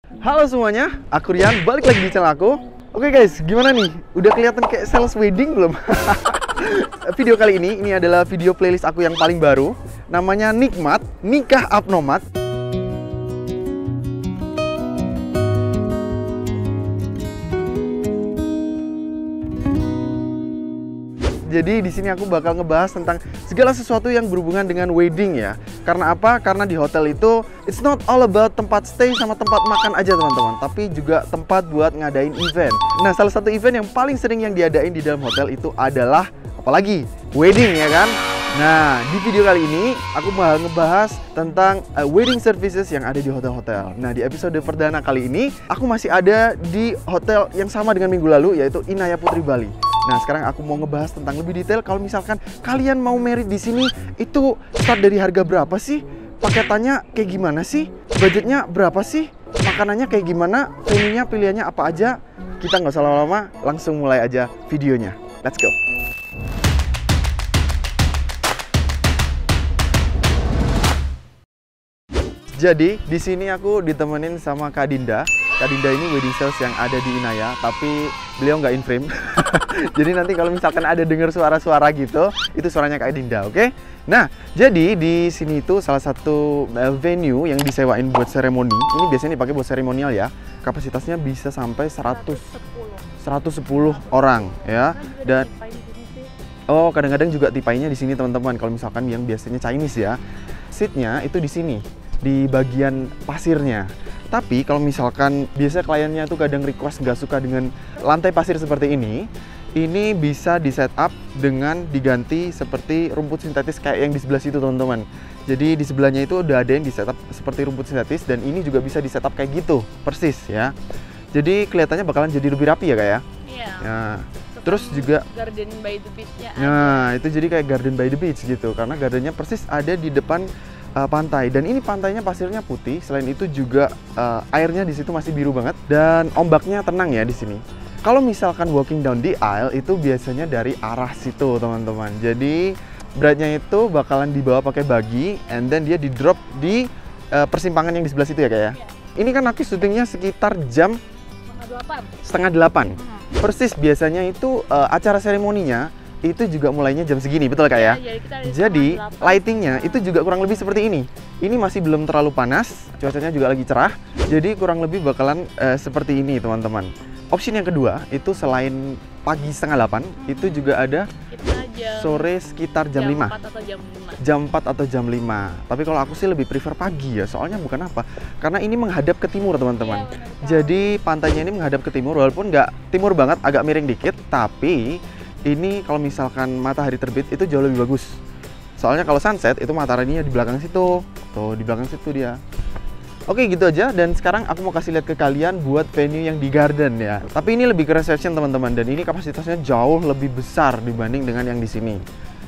Halo semuanya, aku Rian, balik lagi di channel aku. Oke guys, gimana nih? Udah kelihatan kayak sales wedding belum? Video kali ini adalah video playlist aku yang paling baru. Namanya Nikmat, Nikah Abnomad. Jadi di sini aku bakal ngebahas tentang segala sesuatu yang berhubungan dengan wedding ya. Karena apa? Karena di hotel itu it's not all about tempat stay sama tempat makan aja teman-teman, tapi juga tempat buat ngadain event. Nah, salah satu event yang paling sering yang diadain di dalam hotel itu adalah apalagi wedding ya kan. Nah, di video kali ini aku bakal ngebahas tentang wedding services yang ada di hotel-hotel. Nah, di episode perdana kali ini aku masih ada di hotel yang sama dengan minggu lalu, yaitu Inaya Putri Bali. Nah, sekarang aku mau ngebahas tentang lebih detail kalau misalkan kalian mau married di sini, itu start dari harga berapa sih? Paketannya kayak gimana sih? Budgetnya berapa sih? Makanannya kayak gimana? Venue-nya pilihannya apa aja? Kita nggak usah lama-lama, langsung mulai aja videonya. Let's go! Jadi, di sini aku ditemenin sama Kak Dinda. Kak Dinda ini wedding sales yang ada di Inaya, tapi beliau nggak in frame. Jadi nanti kalau misalkan ada dengar suara-suara gitu, itu suaranya Kak Dinda, oke? Nah, jadi di sini itu salah satu venue yang disewain buat seremoni. Ini biasanya dipakai buat seremonial ya. Kapasitasnya bisa sampai 110 orang ya. Dan oh, kadang-kadang juga tipainya di sini teman-teman. Kalau misalkan yang biasanya Chinese ya, seatnya itu di sini, di bagian pasirnya. Tapi kalau misalkan biasanya kliennya tuh kadang request nggak suka dengan lantai pasir seperti ini bisa di setup dengan diganti seperti rumput sintetis kayak yang di sebelah situ teman-teman. Jadi di sebelahnya itu udah ada yang di setup seperti rumput sintetis, dan ini juga bisa di setup kayak gitu persis ya. Jadi kelihatannya bakalan jadi lebih rapi ya kak ya. Iya. Nah, terus juga Garden by the Beach-nya ada. Nah, itu jadi kayak Garden by the Beach gitu, karena gardennya persis ada di depan pantai, dan ini pantainya pasirnya putih. Selain itu juga airnya di situ masih biru banget, dan ombaknya tenang ya di sini. Kalau misalkan walking down the aisle itu biasanya dari arah situ teman-teman. Jadi bride-nya itu bakalan dibawa pakai buggy, and then dia di drop di persimpangan yang di sebelah situ ya kayak ya. Ini kan aku syutingnya sekitar jam setengah delapan. Persis biasanya itu acara seremoninya itu juga mulainya jam segini, betul kak ya? Jadi lightingnya itu juga kurang lebih seperti ini. Ini masih belum terlalu panas, cuacanya juga lagi cerah. Jadi kurang lebih bakalan seperti ini teman-teman. Opsi yang kedua itu selain pagi setengah 8, itu juga ada sore sekitar jam 5. 4 atau jam 5. Jam 4 atau jam 5. Tapi kalau aku sih lebih prefer pagi ya, soalnya bukan apa? Karena ini menghadap ke timur teman-teman. Jadi pantainya ini menghadap ke timur, walaupun nggak timur banget, agak miring dikit, tapi ini kalau misalkan matahari terbit itu jauh lebih bagus. Soalnya kalau sunset itu mataharinya di belakang situ. Tuh, di belakang situ dia. Oke, gitu aja. Dan sekarang aku mau kasih lihat ke kalian buat venue yang di garden ya. Tapi ini lebih ke reception teman-teman, dan ini kapasitasnya jauh lebih besar dibanding dengan yang di sini.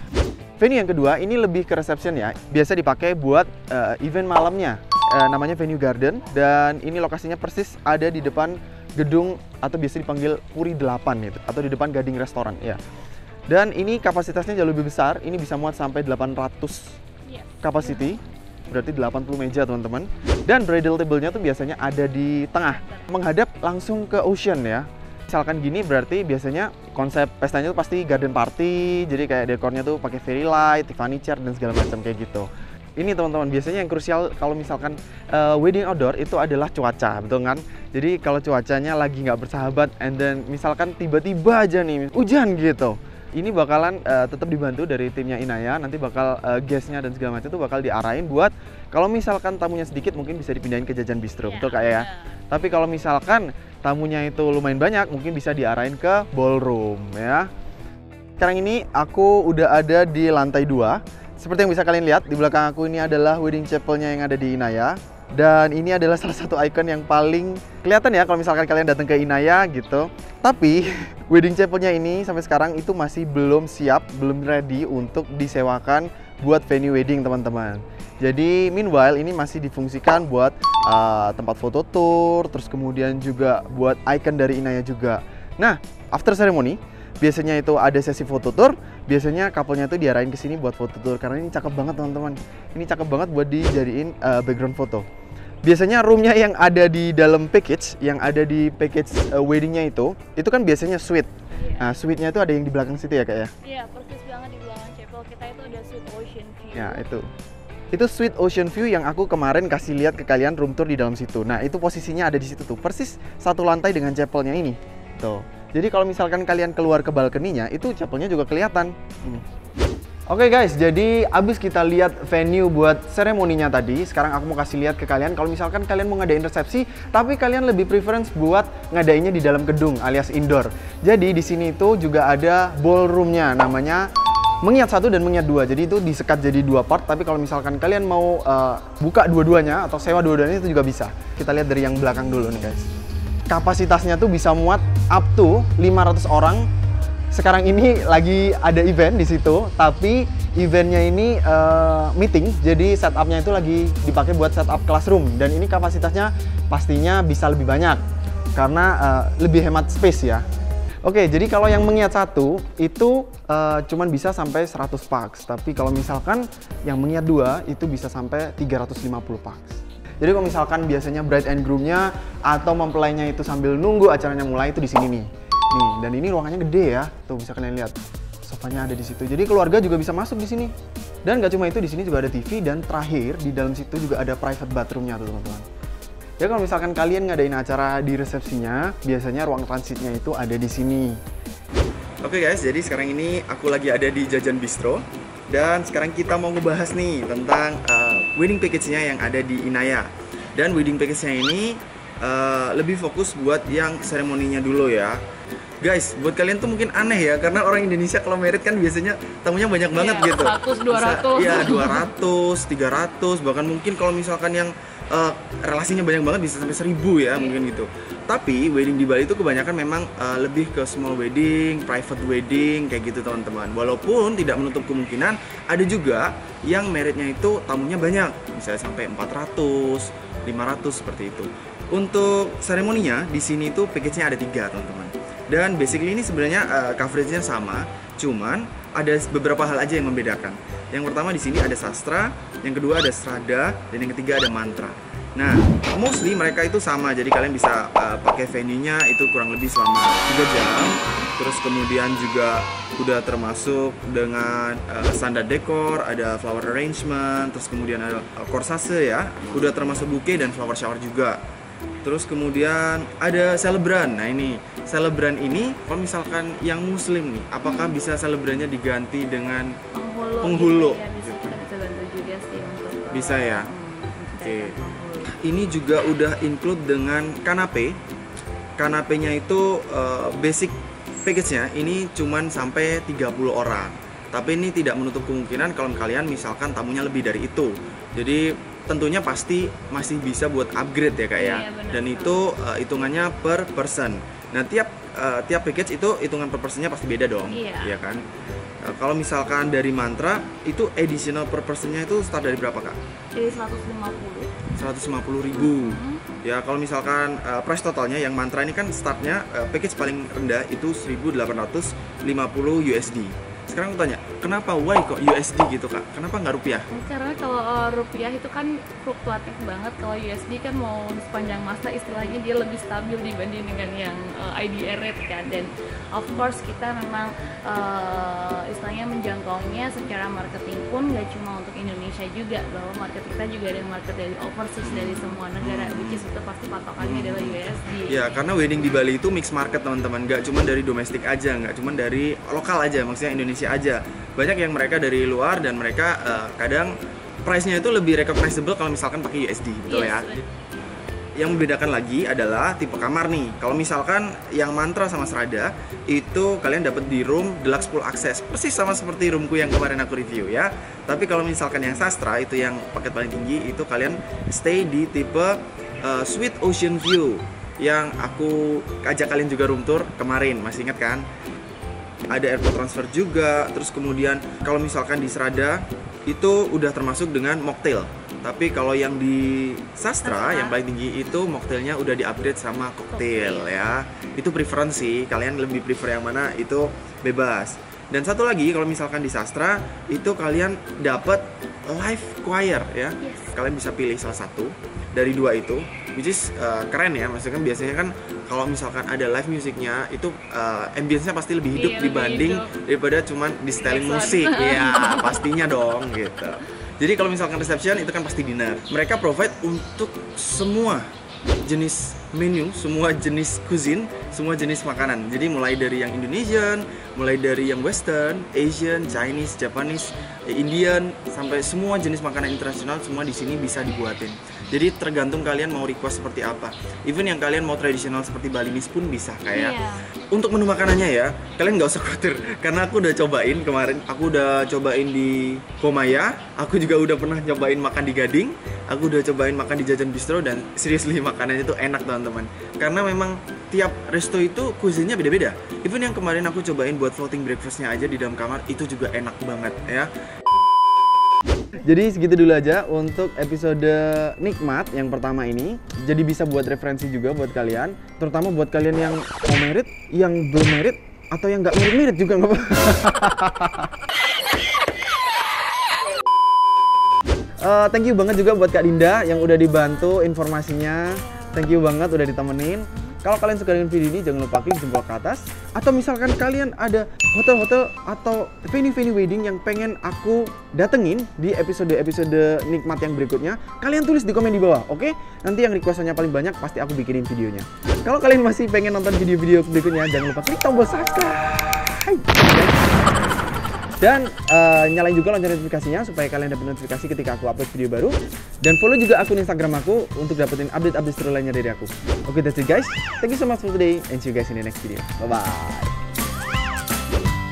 Venue yang kedua ini lebih ke reception ya. Biasa dipakai buat event malamnya. Namanya venue garden, dan ini lokasinya persis ada di depan gedung atau biasa dipanggil Puri 8 gitu, atau di depan Gading Restoran ya. Dan ini kapasitasnya jauh lebih besar, ini bisa muat sampai 800 capacity, berarti 80 meja teman-teman. Dan bridal table-nya tuh biasanya ada di tengah, menghadap langsung ke ocean ya. Misalkan gini berarti biasanya konsep pestanya tuh pasti garden party, jadi kayak dekornya tuh pakai fairy light, Tiffany chair dan segala macam kayak gitu. Ini teman-teman, biasanya yang krusial kalau misalkan wedding outdoor itu adalah cuaca, betul kan? Jadi kalau cuacanya lagi nggak bersahabat, and then misalkan tiba-tiba aja nih hujan gitu, ini bakalan tetap dibantu dari timnya Inaya. Nanti bakal guestnya dan segala macam itu bakal diarahin buat kalau misalkan tamunya sedikit mungkin bisa dipindahin ke jajan bistro, betul kak ya? Tapi kalau misalkan tamunya itu lumayan banyak, mungkin bisa diarahin ke ballroom ya. Sekarang ini aku udah ada di lantai 2. Seperti yang bisa kalian lihat, di belakang aku ini adalah wedding chapel-nya yang ada di Inaya. Dan ini adalah salah satu ikon yang paling kelihatan ya kalau misalkan kalian datang ke Inaya gitu. Tapi wedding chapel-nya ini sampai sekarang itu masih belum siap, belum ready untuk disewakan buat venue wedding teman-teman. Jadi meanwhile ini masih difungsikan buat tempat foto tour, terus kemudian juga buat icon dari Inaya juga. Nah, after ceremony biasanya itu ada sesi foto tour. Biasanya couple-nya tuh diarahin ke sini buat foto tour, karena ini cakep banget teman-teman. Ini cakep banget buat dijadiin background foto. Biasanya roomnya yang ada di dalam package, yang ada di package weddingnya itu kan biasanya suite. Nah, suite-nya itu ada yang di belakang situ ya Kak ya? Iya, persis banget di belakang chapel kita itu ada suite ocean view. Ya, itu suite ocean view yang aku kemarin kasih lihat ke kalian room tour di dalam situ. Nah, itu posisinya ada di situ tuh, persis satu lantai dengan chapelnya ini. Tuh. Jadi kalau misalkan kalian keluar ke balkoninya, itu chapelnya juga kelihatan. Ini. Oke guys, jadi abis kita lihat venue buat seremoninya tadi, sekarang aku mau kasih lihat ke kalian kalau misalkan kalian mau ngadain resepsi, tapi kalian lebih preference buat ngadainnya di dalam gedung alias indoor. Jadi di sini itu juga ada ballroomnya, namanya mengiat 1 dan mengiat 2. Jadi itu disekat jadi 2 part, tapi kalau misalkan kalian mau buka dua-duanya atau sewa dua-duanya itu juga bisa. Kita lihat dari yang belakang dulu nih guys. Kapasitasnya tuh bisa muat up to 500 orang. Sekarang ini lagi ada event di situ, tapi eventnya ini meeting, jadi setupnya itu lagi dipakai buat setup classroom, dan ini kapasitasnya pastinya bisa lebih banyak karena lebih hemat space ya. Oke, jadi kalau yang mengiat 1 itu cuman bisa sampai 100 pax, tapi kalau misalkan yang mengiat 2 itu bisa sampai 350 pax. Jadi kalau misalkan biasanya bride and groom-nya atau mempelainya itu sambil nunggu acaranya mulai itu di sini nih. Nih, dan ini ruangannya gede ya. Tuh bisa kalian lihat. Sofanya ada di situ. Jadi keluarga juga bisa masuk di sini. Dan gak cuma itu, di sini juga ada TV, dan terakhir di dalam situ juga ada private bathroom-nya tuh teman-teman. Ya kalau misalkan kalian ngadain acara di resepsinya, biasanya ruang transitnya itu ada di sini. Oke guys, jadi sekarang ini aku lagi ada di Jajan Bistro, dan sekarang kita mau ngebahas nih tentang wedding package-nya yang ada di Inaya. Dan wedding package-nya ini lebih fokus buat yang seremoninya dulu ya. Guys, buat kalian tuh mungkin aneh ya, karena orang Indonesia kalau merit kan biasanya tamunya banyak banget gitu. 100, 200. Iya, 200, 300, bahkan mungkin kalau misalkan yang relasinya banyak banget bisa sampai 1000 ya, mungkin gitu. Tapi wedding di Bali itu kebanyakan memang lebih ke small wedding, private wedding kayak gitu teman-teman. Walaupun tidak menutup kemungkinan ada juga yang meritnya itu tamunya banyak, misalnya sampai 400, 500 seperti itu. Untuk seremoninya di sini tuh package-nya ada 3 teman-teman. Dan basically ini sebenarnya coverage-nya sama, cuman ada beberapa hal aja yang membedakan. Yang pertama di sini ada sastra, yang kedua ada strada, dan yang ketiga ada mantra. Nah, mostly mereka itu sama, jadi kalian bisa pakai venue-nya itu kurang lebih selama 3 jam. Terus kemudian juga udah termasuk dengan standar dekor, ada flower arrangement, terus kemudian ada corsage ya, udah termasuk bouquet dan flower shower juga. Terus kemudian ada celebran. Nah ini, celebran ini kalau misalkan yang muslim nih, apakah bisa celebrannya diganti dengan penghulu? Ya, bisa bantu juga sih untuk bisa ya. Oke. Ini juga udah include dengan kanape. Kanapenya itu basic package-nya ini cuman sampai 30 orang. Tapi ini tidak menutup kemungkinan kalau kalian misalkan tamunya lebih dari itu. Jadi tentunya pasti masih bisa buat upgrade ya Kak ya. Bener. Dan itu hitungannya per person. Nah tiap package itu hitungan per personnya pasti beda dong. Iya kan. Kalau misalkan dari mantra itu additional per personnya itu start dari berapa Kak? Dari 150.000. Ya kalau misalkan price totalnya yang mantra ini kan startnya package paling rendah itu 1.850 USD. Sekarang aku tanya, kenapa why kok USD gitu Kak? Kenapa nggak rupiah? Karena kalau rupiah itu kan fluktuatif banget. Kalau USD kan mau sepanjang masa istilahnya dia lebih stabil dibanding dengan yang IDR rate kan. Dan of course kita memang istilahnya menjangkaunya secara marketing pun nggak cuma untuk Indonesia juga, bahwa market kita juga ada market dari overseas dari semua negara, which is itu pasti patokannya adalah USD. Ya karena wedding di Bali itu mix market teman-teman, nggak cuma dari domestik aja, nggak cuma dari lokal aja, maksudnya Indonesia aja. Banyak yang mereka dari luar dan mereka kadang price-nya itu lebih recognizable kalau misalkan pakai USD, betul ya? Yang membedakan lagi adalah tipe kamar nih. Kalau misalkan yang mantra sama serada itu kalian dapat di room deluxe full access, persis sama seperti roomku yang kemarin aku review ya. Tapi kalau misalkan yang sastra itu yang paket paling tinggi itu kalian stay di tipe suite ocean view yang aku ajak kalian juga room tour kemarin, masih ingat kan? Ada airport transfer juga. Terus kemudian kalau misalkan di serada itu udah termasuk dengan mocktail. Tapi kalau yang di sastra yang paling tinggi itu mocktailnya udah di-upgrade sama koktail ya. Itu preferensi, kalian lebih prefer yang mana itu bebas. Dan satu lagi kalau misalkan di sastra itu kalian dapat live choir ya. Kalian bisa pilih salah satu. dari dua itu, which is keren ya. Maksudnya kan biasanya kan kalau misalkan ada live musiknya itu ambience-nya pasti lebih hidup dibanding daripada cuman di seteling musik. Ya pastinya dong gitu. Jadi kalau misalkan reception itu kan pasti dinner. Mereka provide untuk semua jenis menu, semua jenis cuisine, semua jenis makanan. Jadi mulai dari yang Indonesian, mulai dari yang Western, Asian, Chinese, Japanese, Indian, sampai semua jenis makanan internasional semua di sini bisa dibuatin. Jadi tergantung kalian mau request seperti apa. Even yang kalian mau tradisional seperti Balinese pun bisa kayak. Untuk menu makanannya ya, kalian nggak usah khawatir karena aku udah cobain kemarin. Aku udah cobain di Komaya, aku juga udah pernah cobain makan di Gading, aku udah cobain makan di Jajan Bistro dan seriously makanannya itu enak teman-teman. Karena memang tiap resto itu cuisine-nya beda-beda. Even yang kemarin aku cobain buat floating breakfast-nya aja di dalam kamar itu juga enak banget ya. Jadi segitu dulu aja untuk episode Nikmat yang pertama ini. Jadi bisa buat referensi juga buat kalian, terutama buat kalian yang mau merit, yang belum merit, atau yang nggak merit juga nggak apa. Thank you banget juga buat Kak Dinda yang udah dibantu informasinya. Thank you banget udah ditemenin. Kalau kalian suka dengan video ini, jangan lupa klik jempol ke atas. Atau misalkan kalian ada hotel-hotel atau venue-venue wedding yang pengen aku datengin di episode-episode Nikmat yang berikutnya, kalian tulis di komen di bawah, oke? Nanti yang requestannya paling banyak, pasti aku bikinin videonya. Kalau kalian masih pengen nonton video-video berikutnya, jangan lupa klik tombol subscribe. Dan nyalain juga lonceng notifikasinya supaya kalian dapat notifikasi ketika aku upload video baru. Dan follow juga akun Instagram aku untuk dapetin update-update seru lainnya dari aku. Oke, that's it guys. Thank you so much for today and see you guys in the next video. Bye-bye.